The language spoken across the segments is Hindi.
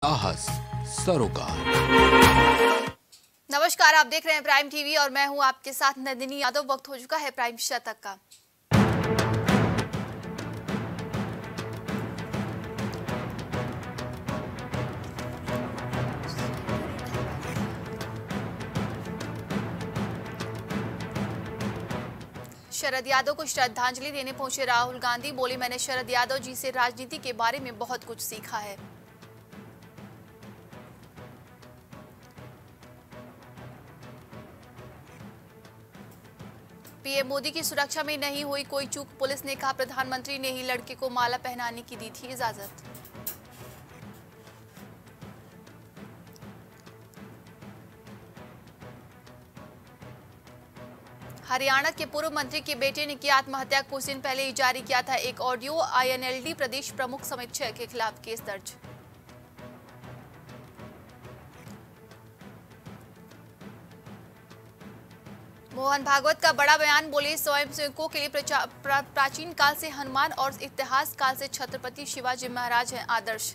साहस सरोकार। नमस्कार, आप देख रहे हैं प्राइम टीवी और मैं हूं आपके साथ नंदिनी यादव। वक्त हो चुका है प्राइम शतक का। शरद यादव को श्रद्धांजलि देने पहुंचे राहुल गांधी। बोले, मैंने शरद यादव जी से राजनीति के बारे में बहुत कुछ सीखा है। पीएम मोदी की सुरक्षा में नहीं हुई कोई चूक, पुलिस ने कहा। प्रधानमंत्री ने ही लड़के को माला पहनाने की दी थी इजाजत। हरियाणा के पूर्व मंत्री के बेटे ने किया आत्महत्या। कुछ दिन पहले ही जारी किया था एक ऑडियो। आईएनएलडी प्रदेश प्रमुख समेत 6 के खिलाफ केस दर्ज। मोहन भागवत का बड़ा बयान। बोले, स्वयंसेवकों के लिए प्राचीन काल से हनुमान और इतिहास काल से छत्रपति शिवाजी महाराज हैं आदर्श।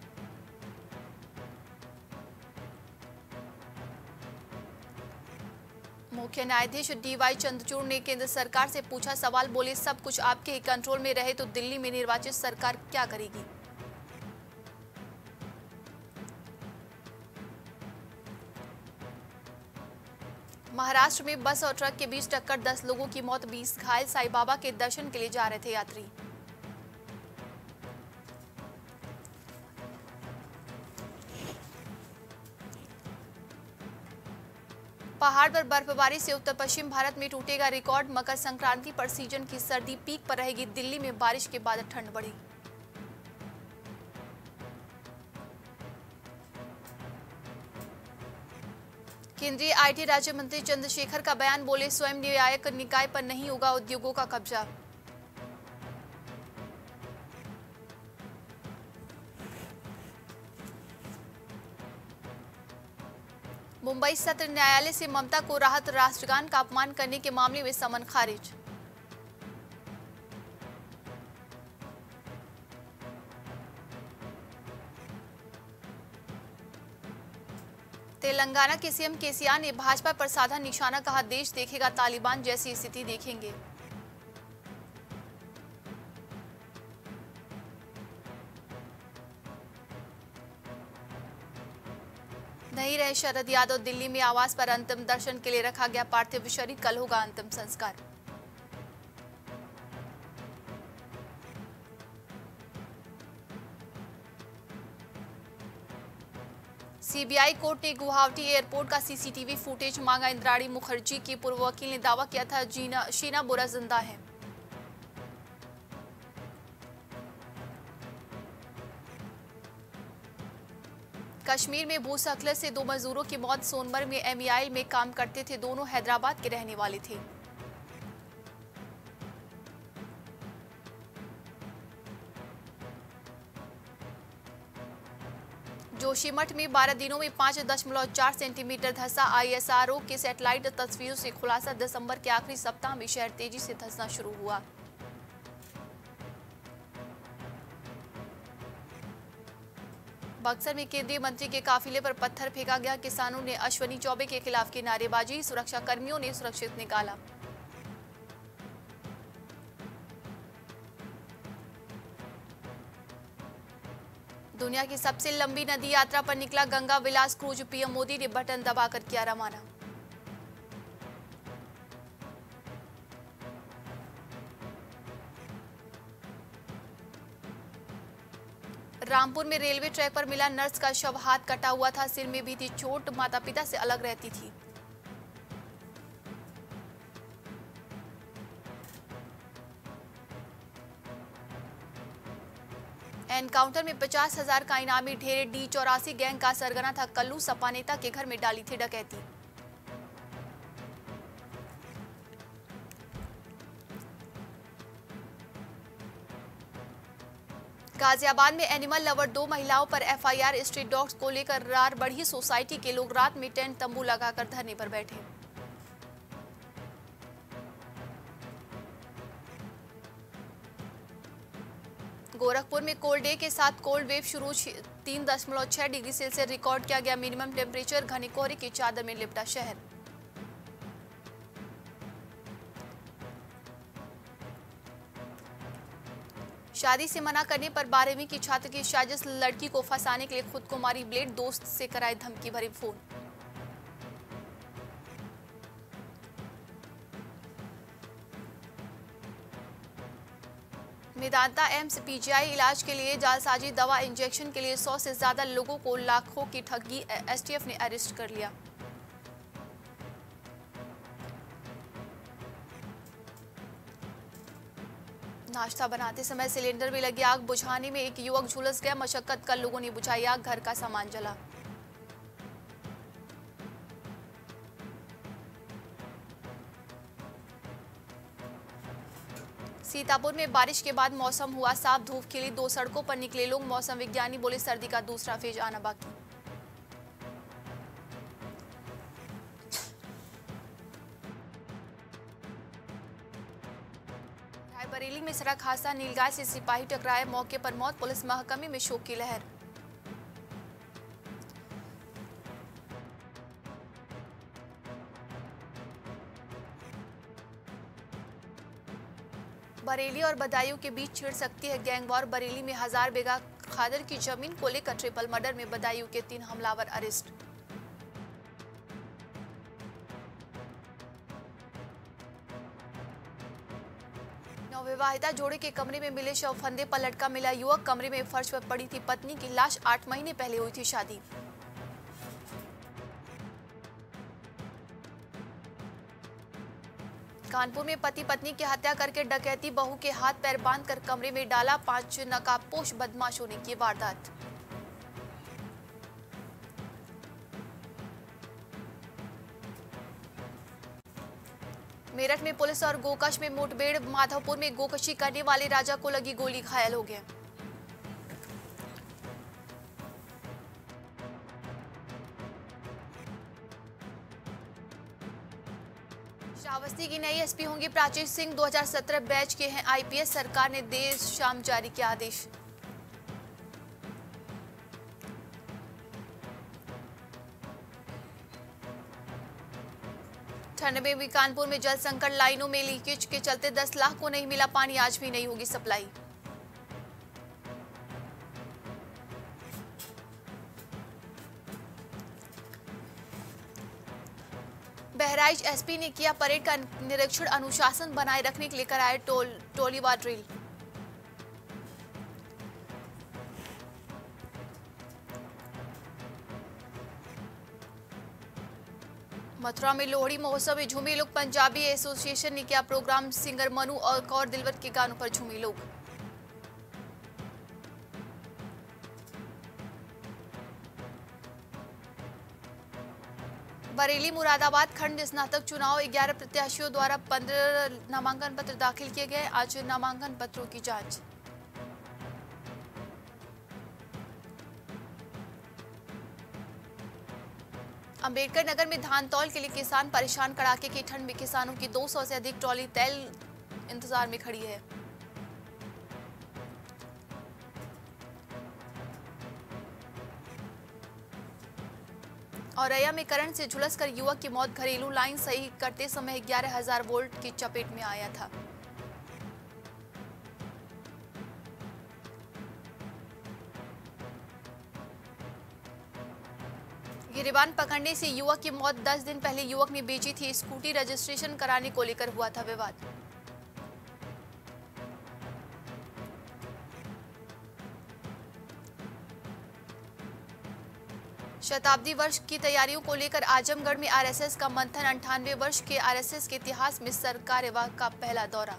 मुख्य न्यायाधीश डीवाई चंद्रचूड़ ने केंद्र सरकार से पूछा सवाल। बोले, सब कुछ आपके ही कंट्रोल में रहे तो दिल्ली में निर्वाचित सरकार क्या करेगी। महाराष्ट्र में बस और ट्रक के बीच टक्कर, 10 लोगों की मौत, 20 घायल। साईं बाबा के दर्शन के लिए जा रहे थे यात्री। पहाड़ पर बर्फबारी से उत्तर पश्चिम भारत में टूटेगा रिकॉर्ड। मकर संक्रांति पर सीजन की सर्दी पीक पर रहेगी। दिल्ली में बारिश के बाद ठंड बढ़ी। केंद्रीय आईटी राज्य मंत्री चंद्रशेखर का बयान। बोले, स्वयं न्यायिक निकाय पर नहीं होगा उद्योगों का कब्जा। मुंबई सत्र न्यायालय से ममता को राहत। राष्ट्रगान का अपमान करने के मामले में समन खारिज। तेलंगाना के सीएम केसीआर ने भाजपा पर साधा निशाना, कहा देश देखेगा तालिबान जैसी स्थिति देखेंगे। नहीं रहे शरद यादव दिल्ली में। आवास पर अंतिम दर्शन के लिए रखा गया पार्थिव शरीर। कल होगा अंतिम संस्कार। सीबीआई कोर्ट ने गुवाहाटी एयरपोर्ट का सीसीटीवी फुटेज मांगा। इंद्राणी मुखर्जी की पूर्व वकील ने दावा किया था शीना बोरा जिंदा है। कश्मीर में भूस्खलन से 2 मजदूरों की मौत। सोनमर्ग में एमईआई में काम करते थे दोनों, हैदराबाद के रहने वाले थे। जोशीमठ में 12 दिनों में 5.4 सेंटीमीटर धंसा। आईएसआरओ के सैटेलाइट तस्वीरों से खुलासा। दिसंबर के आखिरी सप्ताह में शहर तेजी से धंसना शुरू हुआ। बक्सर में केंद्रीय मंत्री के काफिले पर पत्थर फेंका गया। किसानों ने अश्वनी चौबे के खिलाफ की नारेबाजी। सुरक्षा कर्मियों ने सुरक्षित निकाला। दुनिया की सबसे लंबी नदी यात्रा पर निकला गंगा विलास क्रूज। पीएम मोदी ने बटन दबाकर किया रवाना। रामपुर में रेलवे ट्रैक पर मिला नर्स का शव। हाथ कटा हुआ था, सिर में भी थी चोट। माता पिता से अलग रहती थी। एनकाउंटर में 50,000 का इनामी ढेर। D84 गैंग का सरगना था कल्लू। सपा नेता के घर में डाली थी डकैती। गाजियाबाद में एनिमल लवर 2 महिलाओं पर एफआईआर। स्ट्रीट डॉग्स को लेकर रार बढ़ी। सोसाइटी के लोग रात में टेंट तंबू लगाकर धरने पर बैठे। गोरखपुर में कोल्ड डे के साथ कोल्ड वेव शुरू। 3.6 डिग्री सेल्सियस रिकॉर्ड किया गया मिनिमम टेम्परेचर। घने कोहरे की चादर में लिपटा शहर। शादी से मना करने पर 12वीं की छात्र की साजिश, लड़की को फंसाने के लिए खुद को मारी ब्लेड, दोस्त से कराए धमकी भरी फोन। मेदांता एम्स पीजीआई इलाज के लिए जालसाजी, दवा इंजेक्शन के लिए 100 से ज्यादा लोगों को लाखों की ठगी, एसटीएफ ने अरेस्ट कर लिया। नाश्ता बनाते समय सिलेंडर में लगी आग, बुझाने में एक युवक झुलस गया, मशक्कत कर लोगों ने बुझाई आग, घर का सामान जला। सीतापुर में बारिश के बाद मौसम हुआ साफ, धूप खिली, 2 सड़कों पर निकले लोग, मौसम विज्ञानी बोले सर्दी का दूसरा फेज आना बाकी। रायबरेली में सड़क हादसा, नीलगाय से सिपाही टकराए, मौके पर मौत, पुलिस महकमे में शोक की लहर। बरेली और बदायूं के बीच छिड़ सकती है गैंगवॉर, बरेली में 1000 बीघा खादर की जमीन को लेकर ट्रिपल मर्डर में बदायूं के 3 हमलावर अरेस्ट। नवविवाहिता जोड़े के कमरे में मिले शव, फंदे पर लटका मिला युवक, कमरे में फर्श पर पड़ी थी पत्नी की लाश, 8 महीने पहले हुई थी शादी। कानपुर में पति पत्नी की हत्या करके डकैती, बहू के हाथ पैर बांधकर कमरे में डाला, 5 नकाबपोश बदमाशों ने की वारदात। मेरठ में पुलिस और गोकश में मुठभेड़, माधवपुर में गोकशी करने वाले राजा को लगी गोली, घायल हो गए। श्रावस्ती की नई एसपी होंगी प्राची सिंह, 2017 बैच के हैं आईपीएस, सरकार ने देर शाम जारी किया आदेश। ठंड में भी कानपुर में जल संकट, लाइनों में लीकेज के चलते 10 लाख को नहीं मिला पानी, आज भी नहीं होगी सप्लाई। बहराइच एसपी ने किया परेड का निरीक्षण, अनुशासन बनाए रखने के लिए कराए टोलीवार ड्रिल। मथुरा में लोहड़ी महोत्सव में झूमे लोग, पंजाबी एसोसिएशन ने किया प्रोग्राम, सिंगर मनु और कौर दिलवर के गानों पर झूमे लोग। बरेली मुरादाबाद खंड स्नातक चुनाव, 11 प्रत्याशियों द्वारा 15 नामांकन पत्र दाखिल किए गए, आज नामांकन पत्रों की जांच। अंबेडकर नगर में धान तौल के लिए किसान परेशान, कड़ाके की ठंड में किसानों की 200 से अधिक ट्रॉली तेल इंतजार में खड़ी है। औरैया में करंट से झुलसकर युवक की मौत, घरेलू लाइन सही करते समय 11,000 वोल्ट की चपेट में आया था। गिरिबान पकड़ने से युवक की मौत, 10 दिन पहले युवक ने बेची थी स्कूटी, रजिस्ट्रेशन कराने को लेकर हुआ था विवाद। शताब्दी वर्ष की तैयारियों को लेकर आजमगढ़ में आरएसएस का मंथन, 98 वर्ष के आरएसएस के इतिहास में सरकार्यवाह का पहला दौरा।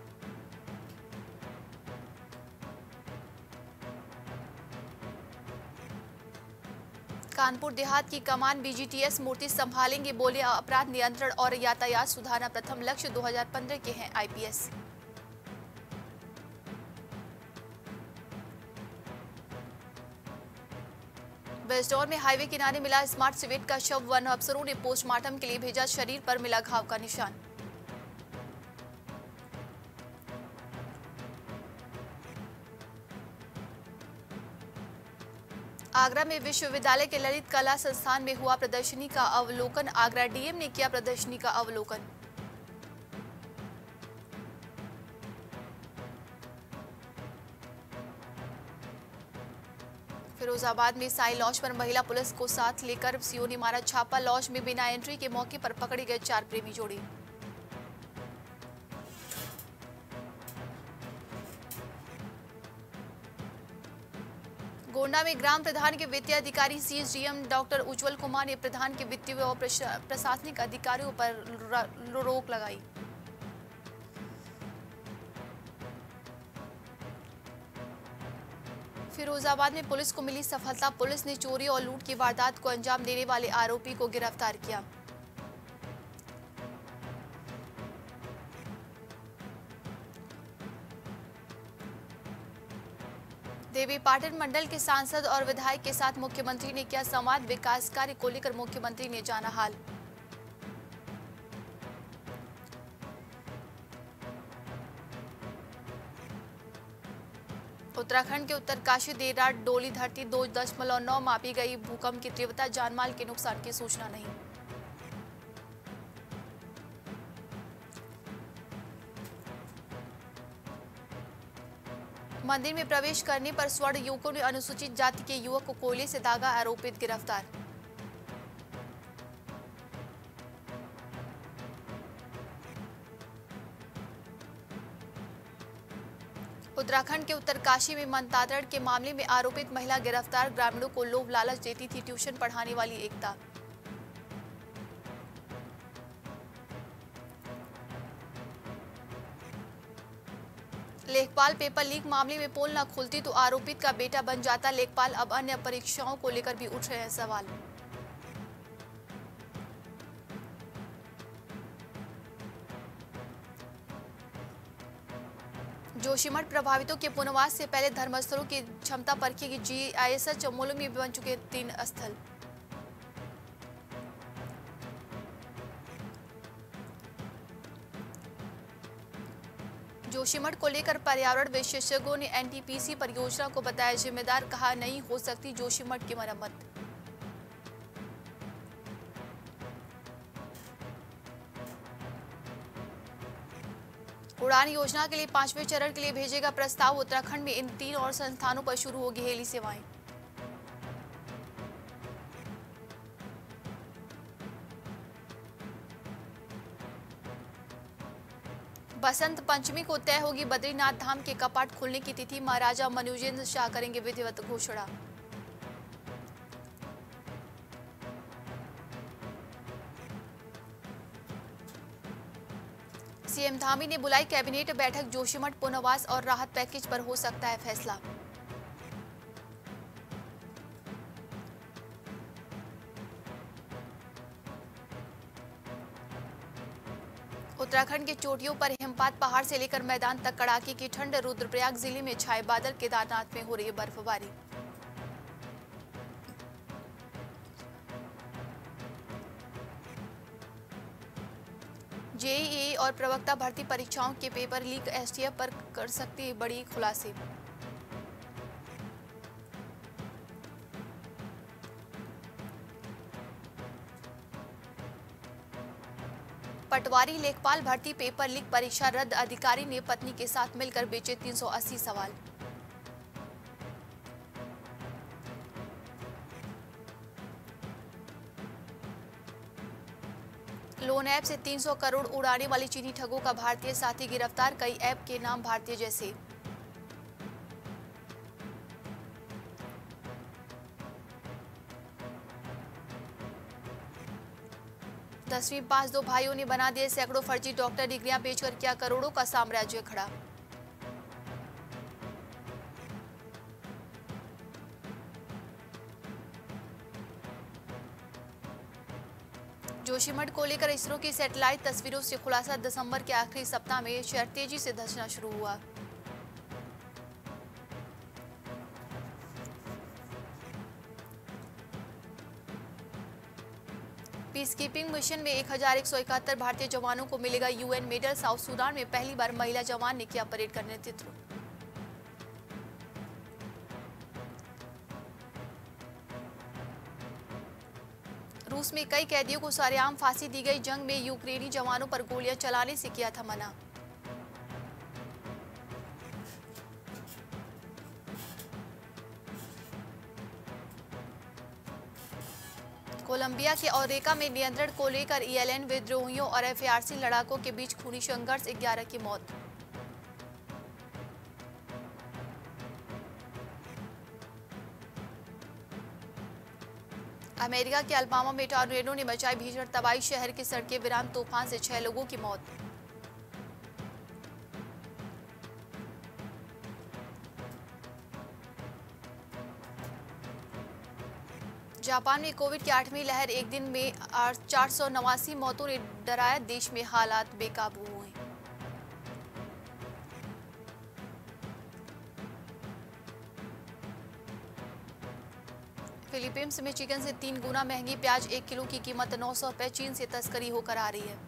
कानपुर देहात की कमान बीजीटीएस मूर्ति संभालेंगे, बोले अपराध नियंत्रण और यातायात सुधारना प्रथम लक्ष्य, 2015 के हैं आईपीएस। बेस्टोर में हाईवे किनारे मिला स्मार्ट सिवेट का शव, वन अफसरों ने पोस्टमार्टम के लिए भेजा, शरीर पर मिला घाव का निशान। आगरा में विश्वविद्यालय के ललित कला संस्थान में हुआ प्रदर्शनी का अवलोकन। आगरा डीएम ने किया प्रदर्शनी का अवलोकन। फिरोजाबाद में साई लॉज पर महिला पुलिस को साथ लेकर सीओ ने मारा छापा। लॉज में बिना एंट्री के मौके पर पकड़े गए 4 प्रेमी जोड़े। गोंडा में ग्राम प्रधान के वित्तीय अधिकारी सीएसडीएम डॉक्टर उज्जवल कुमार ने प्रधान के वित्तीय व प्रशासनिक अधिकारियों पर रोक लगाई। फिरोजाबाद में पुलिस को मिली सफलता। पुलिस ने चोरी और लूट की वारदात को अंजाम देने वाले आरोपी को गिरफ्तार किया। देवी पाटन मंडल के सांसद और विधायक के साथ मुख्यमंत्री ने किया संवाद। विकास कार्य को लेकर मुख्यमंत्री ने जाना हाल। उत्तराखंड के उत्तरकाशी देर रात डोली धरती 2.9 मापी गई। भूकंप की तीव्रता, जानमाल के नुकसान की सूचना नहीं। मंदिर में प्रवेश करने पर स्वर्ण युवकों ने अनुसूचित जाति के युवक को कोयले से दागा। आरोपित गिरफ्तार। उत्तराखंड के उत्तरकाशी में मंतादड़ के मामले में आरोपित महिला गिरफ्तार। ग्रामीणों को लोभ लालच देती थी ट्यूशन पढ़ाने वाली एकता। लेखपाल पेपर लीक मामले में पोल न खुलती तो आरोपित का बेटा बन जाता लेखपाल। अब अन्य परीक्षाओं को लेकर भी उठ रहे हैं सवाल। जोशीमठ प्रभावितों के पुनर्वास से पहले धर्मस्थलों की क्षमता परखेगी जीआईएस। चमोली में बन चुके 3 स्थल। जोशीमठ को लेकर पर्यावरण विशेषज्ञों ने एनटीपीसी परियोजना को बताया जिम्मेदार। कहा नहीं हो सकती जोशीमठ की मरम्मत। उड़ान योजना के लिए 5वें चरण के लिए भेजेगा प्रस्ताव। उत्तराखंड में इन 3 और संस्थानों पर शुरू होगी हेली सेवाएं। बसंत पंचमी को तय होगी बद्रीनाथ धाम के कपाट खुलने की तिथि। महाराजा मनुजेंद्र शाह करेंगे विधिवत घोषणा। सीएम धामी ने बुलाई कैबिनेट बैठक। जोशीमठ पुनर्वास और राहत पैकेज पर हो सकता है फैसला। उत्तराखंड के चोटियों पर हिमपात, पहाड़ से लेकर मैदान तक कड़ाके की ठंड। रुद्रप्रयाग जिले में छाए बादल, केदारनाथ में हो रही है बर्फबारी। जेईई और प्रवक्ता भर्ती परीक्षाओं के पेपर लीक, एसटीएफ पर कर सकती है बड़ी खुलासे। पटवारी लेखपाल भर्ती पेपर लीक, परीक्षा रद्द। अधिकारी ने पत्नी के साथ मिलकर बेचे 380 सवाल। लोन ऐप से 300 करोड़ उड़ाने वाली चीनी ठगों का भारतीय साथी गिरफ्तार। कई ऐप के नाम भारतीय जैसे। दसवीं पास 2 भाइयों ने बना दिए सैकड़ों फर्जी डॉक्टर डिग्रियां बेचकर किया करोड़ों का साम्राज्य खड़ा। जोशीमठ को लेकर इसरो की सैटेलाइट तस्वीरों से खुलासा। दिसंबर के आखिरी सप्ताह में शहर तेजी से धंसना शुरू हुआ। पीसकीपिंग मिशन में 1171 भारतीय जवानों को मिलेगा यूएन मेडल। साउथ सूडान में पहली बार महिला जवान ने किया परेड का नेतृत्व। रूस में कई कैदियों को सरेआम फांसी दी गई। जंग में यूक्रेनी जवानों पर गोलियां चलाने से किया था मना। कोलंबिया के ओरेका में नियंत्रण को लेकर ईएलएन विद्रोहियों और एफआरसी लड़ाकों के बीच खूनी संघर्ष, 11 की मौत। अमेरिका के अल्बामा में टॉर्नेडो ने मचाई भीषण तबाही, शहर की सड़कें वीरान, तूफान से 6 लोगों की मौत। जापान में कोविड की 8वीं लहर, एक दिन में 489 मौतों ने डराया, देश में हालात बेकाबू हुए। फिलीपींस में चिकन से 3 गुना महंगी प्याज, 1 किलो की कीमत 900 रुपये, चीन से तस्करी होकर आ रही है।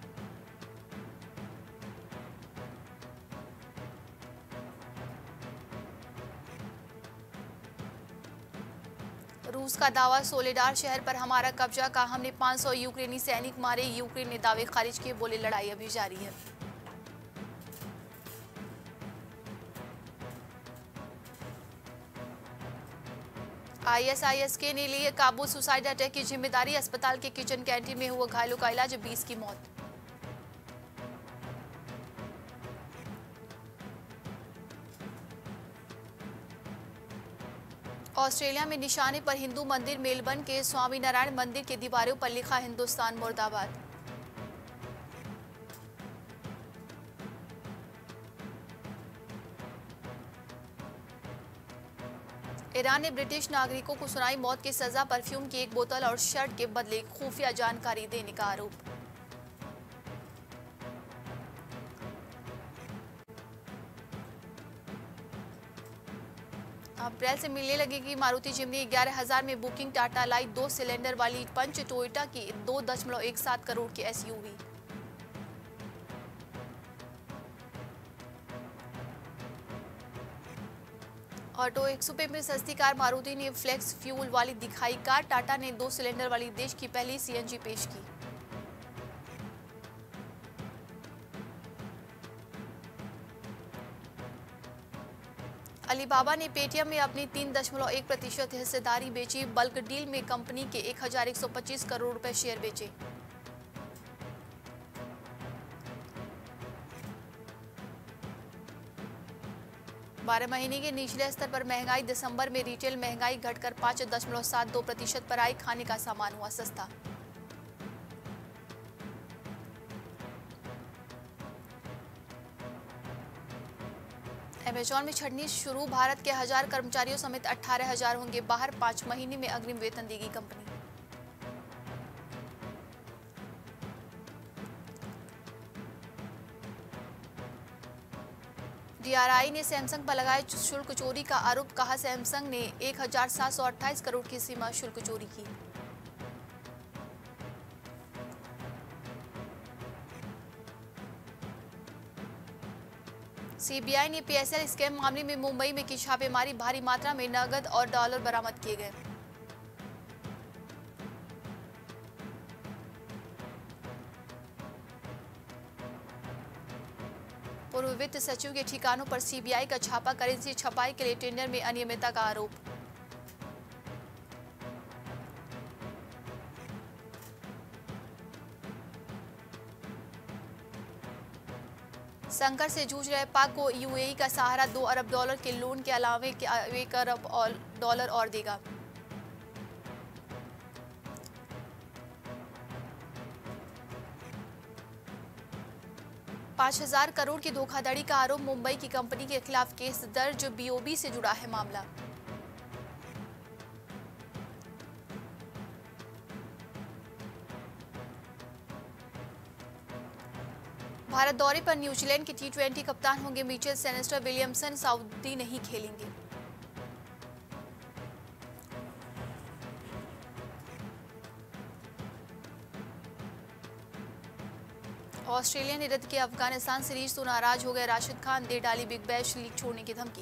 रूस का दावा, सोलेडार शहर पर हमारा कब्जा, का हमने 500 यूक्रेनी सैनिक मारे। यूक्रेन ने दावे खारिज किए, बोले लड़ाई अभी जारी है। आईएसआईएस ने लिए काबुल, सुसाइड अटैक की जिम्मेदारी, अस्पताल के किचन कैंटीन में हुआ घायलों का इलाज, 20 की मौत। ऑस्ट्रेलिया में निशाने पर हिंदू मंदिर, मेलबर्न के स्वामी नारायण मंदिर की दीवारों पर लिखा हिंदुस्तान मुर्दाबाद। ईरान ने ब्रिटिश नागरिकों को सुनाई मौत की सजा, परफ्यूम की एक बोतल और शर्ट के बदले खुफिया जानकारी देने का आरोप। अप्रैल से मिलने लगेगी मारुति जिम्नी, 11,000 में बुकिंग। टाटा लाई 2 सिलेंडर वाली पंच, टोयोटा की 2.17 करोड़ की एसयूवी। ऑटो 100 रुपये में सस्ती कार, मारुति ने फ्लेक्स फ्यूल वाली दिखाई कार। टाटा ने 2 सिलेंडर वाली देश की पहली सीएनजी पेश की। अलीबाबा ने पेटीएम में अपनी 3.1% हिस्सेदारी बेची। बल्क डील में कंपनी के 1,125 करोड़ रुपए शेयर बेचे। बारह महीने के निचले स्तर पर महंगाई, दिसंबर में रिटेल महंगाई घटकर 5.72% पर आई। खाने का सामान हुआ सस्ता। अमेजॉन में छटनी शुरू, भारत के 1000 कर्मचारियों समेत 18,000 होंगे बाहर। 5 महीने में अग्रिम वेतन देगी कंपनी। डीआरआई ने सैमसंग पर लगाया शुल्क चोरी का आरोप, कहा सैमसंग ने 1,728 करोड़ की सीमा शुल्क चोरी की। सीबीआई ने पीएसएल स्कैम मामले में मुंबई में की छापेमारी, भारी मात्रा में नकद और डॉलर बरामद किए गए। पूर्व वित्त सचिव के ठिकानों पर सीबीआई का छापा, करेंसी छपाई के लिए टेंडर में अनियमितता का आरोप। संकट से जूझ रहे पाक को यूएई का सहारा, $2 अरब के लोन के अलावे $1 अरब और देगा। $5,000 करोड़ की धोखाधड़ी का आरोप, मुंबई की कंपनी के खिलाफ केस दर्ज, बीओबी से जुड़ा है मामला। भारत दौरे पर न्यूजीलैंड के T20 कप्तान होंगे मिचेल सेनेस्टर, विलियमसन सऊदी नहीं खेलेंगे। ऑस्ट्रेलिया ने रद्द किया अफगानिस्तान सीरीज, तो नाराज हो गए राशिद खान, दे डाली बिग बैश लीग छोड़ने की धमकी।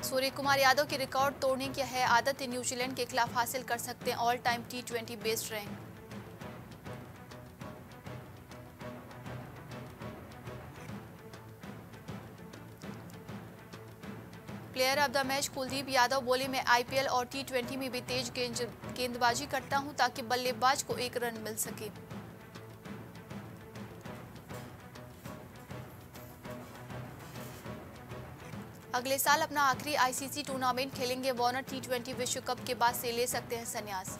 सूर्य कुमार यादव की रिकॉर्ड तोड़ने की है आदत, न्यूजीलैंड के खिलाफ हासिल कर सकते हैं all time T20 best rank. Player of the match Kuldeep Yadav बोले, मैं IPL और T20 में भी तेज गेंदबाजी करता हूं ताकि बल्लेबाज को एक रन मिल सके। अगले साल अपना आखिरी ICC टूर्नामेंट खेलेंगे वार्नर, T20 विश्व कप के बाद से ले सकते हैं संन्यास।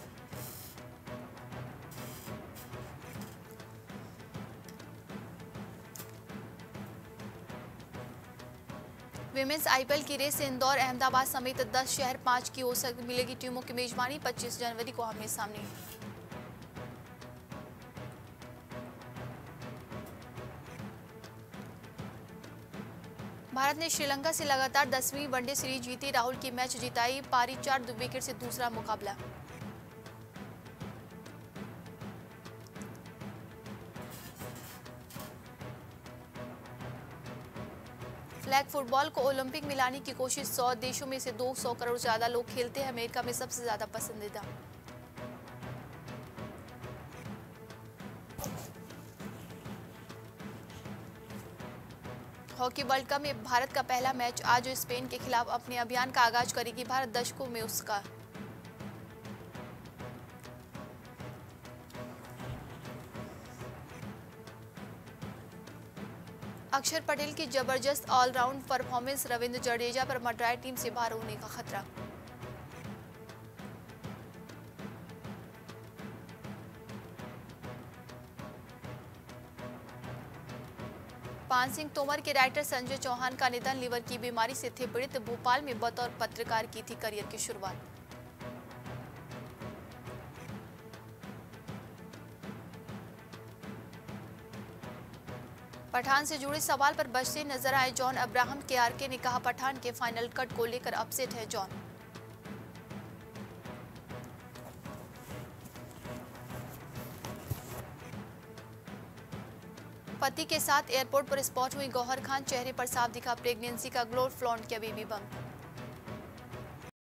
विमेंस IPL की रेस से इंदौर, अहमदाबाद समेत 10 शहर 5 की ओर से मिलेगी टीमों की मेजबानी, 25 जनवरी को आमने सामने। भारत ने श्रीलंका से लगातार 10वीं वनडे सीरीज जीती, राहुल की मैच जिताई पारी, 4 विकेट से दूसरा मुकाबला। फ्लैग फुटबॉल को ओलंपिक में लाने की कोशिश, 100 देशों में से 200 करोड़ ज्यादा लोग खेलते हैं, अमेरिका में सबसे ज्यादा पसंदीदा। हॉकी वर्ल्ड कप में भारत का पहला मैच आज स्पेन के खिलाफ, अपने अभियान का आगाज करेगी भारत, दशकों में उसका। अक्षर पटेल की जबरदस्त ऑलराउंड परफॉर्मेंस, रविंद्र जडेजा पर मड्रास टीम से बाहर होने का खतरा। पान सिंह तोमर के राइटर संजय चौहान का निधन, लीवर की बीमारी से थे पीड़ित, भोपाल में बतौर पत्रकार की थी करियर की शुरुआत। पठान से जुड़े सवाल पर बचते नजर आए जॉन अब्राहम, KRK ने कहा पठान के फाइनल कट को लेकर अपसेट है जॉन। पति के साथ एयरपोर्ट पर स्पॉट हुई गौहर खान, चेहरे पर साफ दिखा प्रेगनेंसी का ग्लो, फ्लॉन्ट किया बेबी बम्प।